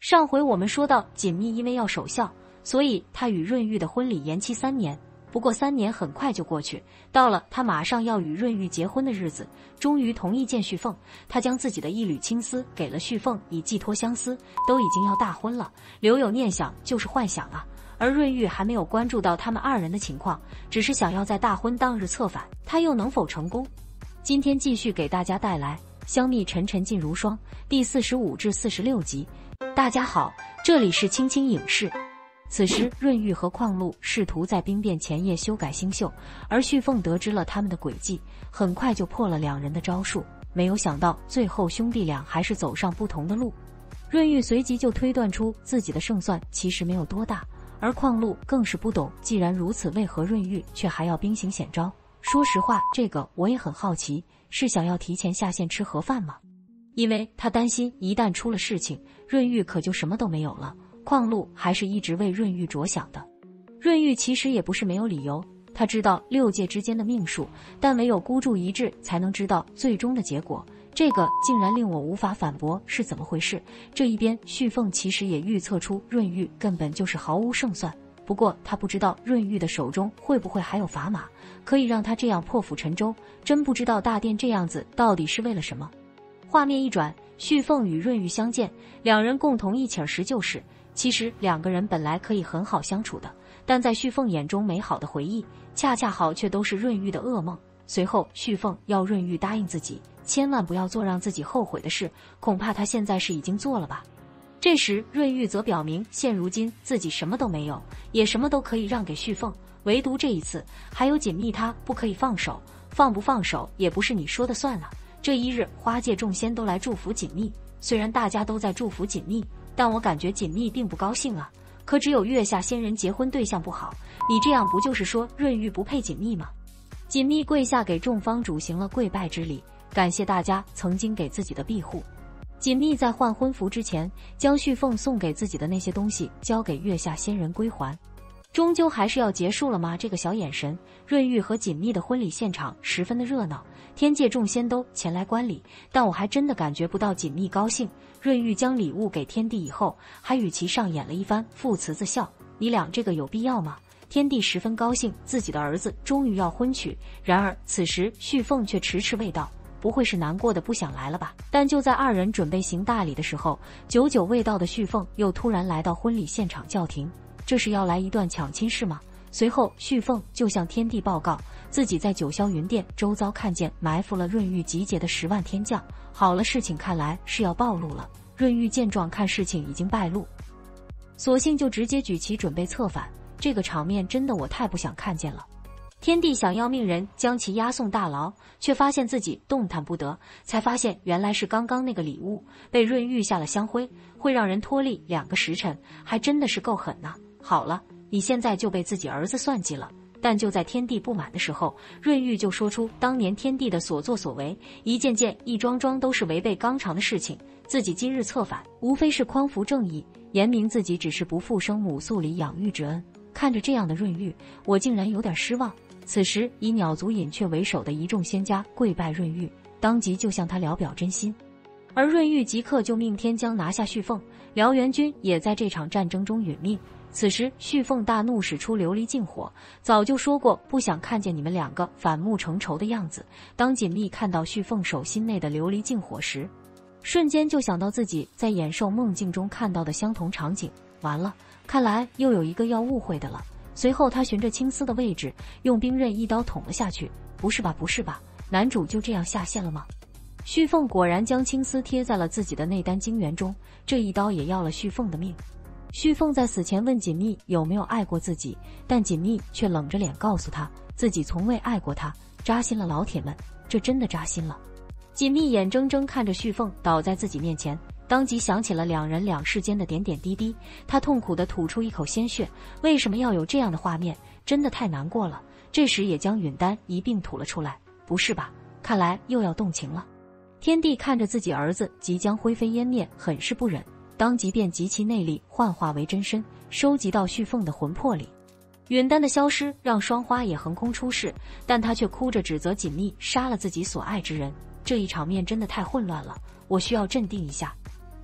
上回我们说到，锦觅因为要守孝，所以他与润玉的婚礼延期3年。不过3年很快就过去，到了他马上要与润玉结婚的日子，终于同意见旭凤。他将自己的一缕青丝给了旭凤，以寄托相思。都已经要大婚了，留有念想就是幻想啊。而润玉还没有关注到他们2人的情况，只是想要在大婚当日策反，他又能否成功？今天继续给大家带来香蜜沉沉烬如霜第45至46集。大家好，这里是青青影视。此时润玉和邝禄试图在兵变前夜修改星宿，而旭凤得知了他们的诡计，很快就破了2人的招数。没有想到最后兄弟俩还是走上不同的路。润玉随即就推断出自己的胜算其实没有多大，而邝禄更是不懂，既然如此，为何润玉却还要兵行险招？说实话，这个我也很好奇，是想要提前下线吃盒饭吗？因为他担心一旦出了事情，润玉可就什么都没有了。邝禄还是一直为润玉着想的。润玉其实也不是没有理由，他知道6界之间的命数，但唯有孤注一掷才能知道最终的结果。这个竟然令我无法反驳，是怎么回事？这一边旭凤其实也预测出润玉根本就是毫无胜算，不过他不知道润玉的手中会不会还有砝码，可以让他这样破釜沉舟。真不知道大殿这样子到底是为了什么。画面一转，旭凤与润玉相见，2人共同一起儿时旧事。其实2个人本来可以很好相处的，但在旭凤眼中美好的回忆恰恰好却都是润玉的噩梦。随后旭凤要润玉答应自己千万不要做让自己后悔的事，恐怕他现在是已经做了吧。这时润玉则表明现如今自己什么都没有，也什么都可以让给旭凤，唯独这一次还有锦觅他不可以放手，放不放手也不是你说的算了。这一日花界众仙都来祝福锦觅，虽然大家都在祝福锦觅，但我感觉锦觅并不高兴啊。可只有月下仙人结婚对象不好，你这样不就是说润玉不配锦觅吗？锦觅跪下给众方主行了跪拜之礼，感谢大家曾经给自己的庇护。锦觅在换婚服之前，将旭凤送给自己的那些东西交给月下仙人归还。终究还是要结束了吗？这个小眼神，润玉和锦觅的婚礼现场十分的热闹，天界众仙都前来观礼，但我还真的感觉不到锦觅高兴。润玉将礼物给天帝以后，还与其上演了一番父慈子孝，你俩这个有必要吗？天帝十分高兴，自己的儿子终于要婚娶。然而此时旭凤却迟迟未到，不会是难过的不想来了吧？但就在2人准备行大礼的时候，久久未到的旭凤又突然来到婚礼现场叫停，这是要来一段抢亲事吗？随后旭凤就向天帝报告，自己在九霄云殿周遭看见埋伏了润玉集结的10万天将。好了，事情看来是要暴露了。润玉见状，看事情已经败露，索性就直接举旗准备策反。这个场面真的我太不想看见了。天帝想要命人将其押送大牢，却发现自己动弹不得，才发现原来是刚刚那个礼物被润玉下了香灰，会让人脱力2个时辰，还真的是够狠呐。好了，你现在就被自己儿子算计了。但就在天帝不满的时候，润玉就说出当年天帝的所作所为，一件件一桩桩都是违背纲常的事情，自己今日策反无非是匡扶正义，言明自己只是不负生母素里养育之恩。看着这样的润玉，我竟然有点失望。此时以鸟族隐雀为首的一众仙家跪拜润玉，当即就向他聊表真心。而润玉即刻就命天将拿下旭凤，辽元军也在这场战争中殒命。此时旭凤大怒，使出琉璃净火，早就说过不想看见你们2个反目成仇的样子。当锦觅看到旭凤手心内的琉璃净火时，瞬间就想到自己在衍兽梦境中看到的相同场景，完了，看来又有一个要误会的了。随后他循着青丝的位置，用兵刃一刀捅了下去。不是吧，不是吧，男主就这样下线了吗？旭凤果然将青丝贴在了自己的内丹精元中，这一刀也要了旭凤的命。旭凤在死前问锦觅有没有爱过自己，但锦觅却冷着脸告诉他自己从未爱过他，扎心了老铁们，这真的扎心了。锦觅眼睁睁看着旭凤倒在自己面前，当即想起了2人2世间的点点滴滴，他痛苦地吐出一口鲜血。为什么要有这样的画面？真的太难过了。这时也将允丹一并吐了出来。不是吧，看来又要动情了。天帝看着自己儿子即将灰飞烟灭，很是不忍，当即便集其内力幻化为真身，收集到旭凤的魂魄里。允丹的消失让双花也横空出世，但他却哭着指责锦觅杀了自己所爱之人。这一场面真的太混乱了，我需要镇定一下。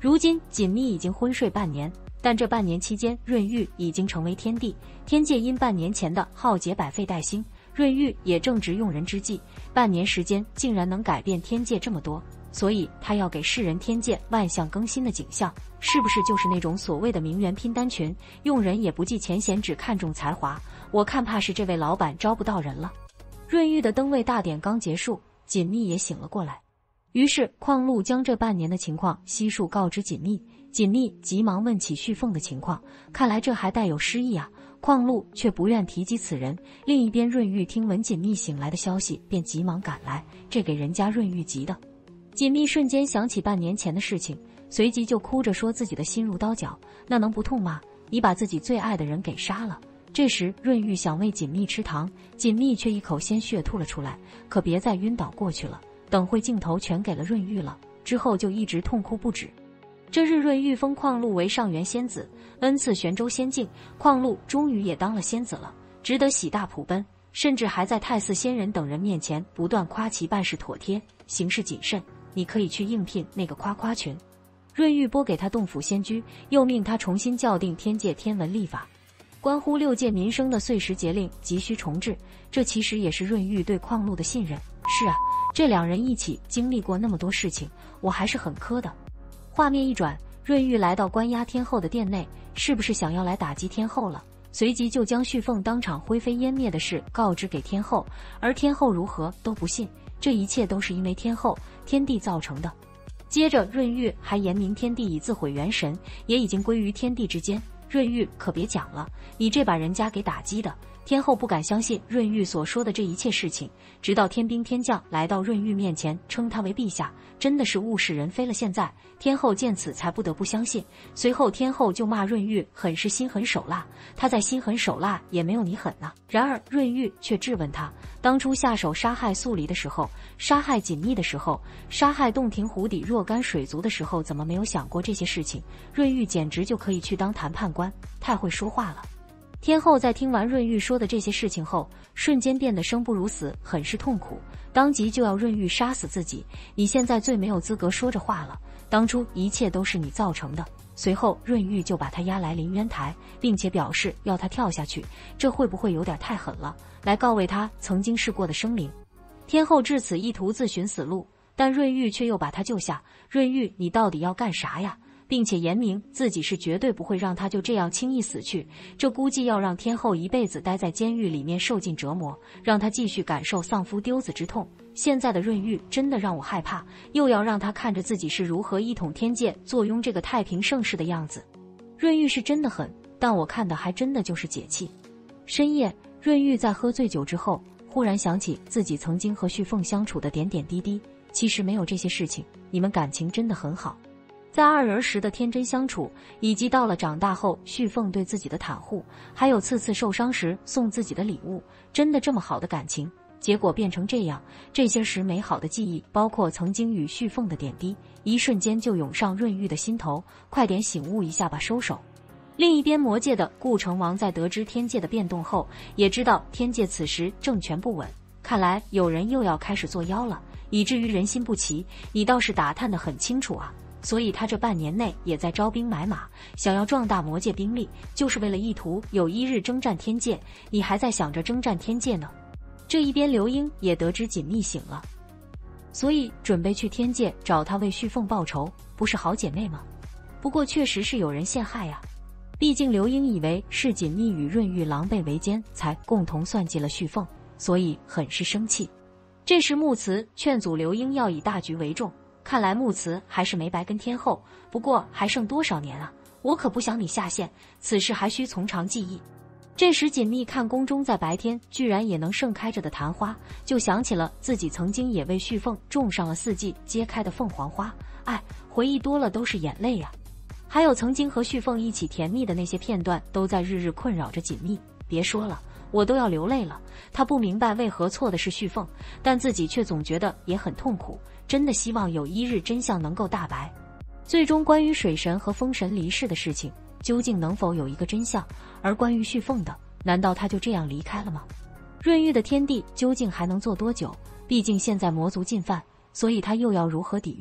如今锦觅已经昏睡半年，但这半年期间，润玉已经成为天帝。天界因半年前的浩劫百废待兴，润玉也正值用人之际，半年时间竟然能改变天界这么多，所以他要给世人天界万象更新的景象，是不是就是那种所谓的名媛拼单群，用人也不计前嫌，只看重才华？我看怕是这位老板招不到人了。润玉的登位大典刚结束，锦觅也醒了过来。于是邝禄将这半年的情况悉数告知锦觅，锦觅急忙问起旭凤的情况，看来这还带有诗意啊。邝禄却不愿提及此人。另一边，润玉听闻锦觅醒来的消息，便急忙赶来，这给人家润玉急的。锦觅瞬间想起半年前的事情，随即就哭着说自己的心如刀绞，那能不痛吗？你把自己最爱的人给杀了。这时润玉想喂锦觅吃糖，锦觅却一口鲜血吐了出来，可别再晕倒过去了，等会镜头全给了润玉了，之后就一直痛哭不止。这日润玉封邝禄为上元仙子，恩赐玄州仙境，邝禄终于也当了仙子了，值得喜大普奔，甚至还在太寺仙人等人面前不断夸其办事妥帖，行事谨慎，你可以去应聘那个夸夸群。润玉拨给他洞府仙居，又命他重新校订天界天文历法，关乎6界民生的岁时节令急需重置，这其实也是润玉对邝禄的信任。是啊，这两人一起经历过那么多事情，我还是很磕的。画面一转，润玉来到关押天后的殿内，是不是想要来打击天后了？随即就将旭凤当场灰飞烟灭的事告知给天后，而天后如何都不信，这一切都是因为天后、天帝造成的。接着润玉还言明天帝已自毁元神，也已经归于天地之间。润玉可别讲了，你这把人家给打击的。天后不敢相信润玉所说的这一切事情，直到天兵天将来到润玉面前称他为陛下，真的是物是人非了。现在天后见此才不得不相信。随后天后就骂润玉很是心狠手辣，他再心狠手辣也没有你狠啊。然而润玉却质问他，当初下手杀害素离的时候，杀害锦觅的时候，杀害洞庭湖底若干水族的时候，怎么没有想过这些事情？润玉简直就可以去当谈判官，太会说话了。天后在听完润玉说的这些事情后，瞬间变得生不如死，很是痛苦，当即就要润玉杀死自己。你现在最没有资格说这话了，当初一切都是你造成的。随后润玉就把他押来临渊台，并且表示要他跳下去，这会不会有点太狠了？来告慰他曾经试过的生灵。天后至此意图自寻死路，但润玉却又把他救下。润玉，你到底要干啥呀？并且言明自己是绝对不会让他就这样轻易死去，这估计要让天后一辈子待在监狱里面受尽折磨，让他继续感受丧夫丢子之痛。现在的润玉真的让我害怕，又要让他看着自己是如何一统天界，坐拥这个太平盛世的样子。润玉是真的狠，但我看的还真的就是解气。深夜，润玉在喝醉酒之后，忽然想起自己曾经和旭凤相处的点点滴滴，其实没有这些事情，你们感情真的很好。在二人时的天真相处，以及到了长大后旭凤对自己的袒护，还有次次受伤时送自己的礼物，真的这么好的感情，结果变成这样。这些时美好的记忆，包括曾经与旭凤的点滴，一瞬间就涌上润玉的心头，快点醒悟一下吧，收手。另一边，魔界的顾成王在得知天界的变动后，也知道天界此时政权不稳，看来有人又要开始作妖了，以至于人心不齐。你倒是打探得很清楚啊。所以他这半年内也在招兵买马，想要壮大魔界兵力，就是为了意图有一日征战天界。你还在想着征战天界呢。这一边刘英也得知锦觅醒了，所以准备去天界找他为旭凤报仇，不是好姐妹吗？不过确实是有人陷害呀。毕竟刘英以为是锦觅与润玉狼狈为奸，才共同算计了旭凤，所以很是生气。这时穆慈劝阻刘英要以大局为重，看来穆慈还是没白跟天后，不过还剩多少年啊？我可不想你下线，此事还需从长计议。这时锦觅看宫中在白天居然也能盛开着的昙花，就想起了自己曾经也为旭凤种上了4季皆开的凤凰花，回忆多了都是眼泪呀。还有曾经和旭凤一起甜蜜的那些片段，都在日日困扰着锦觅。别说了，我都要流泪了。他不明白为何错的是旭凤，但自己却总觉得也很痛苦，真的希望有一日真相能够大白。最终关于水神和风神离世的事情，究竟能否有一个真相？而关于旭凤的，难道他就这样离开了吗？润玉的天地究竟还能做多久？毕竟现在魔族进犯，所以他又要如何抵御？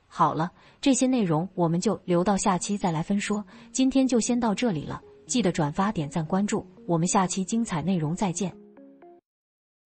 好了，这些内容我们就留到下期再来分说，今天就先到这里了，记得转发、点赞、关注，我们下期精彩内容再见。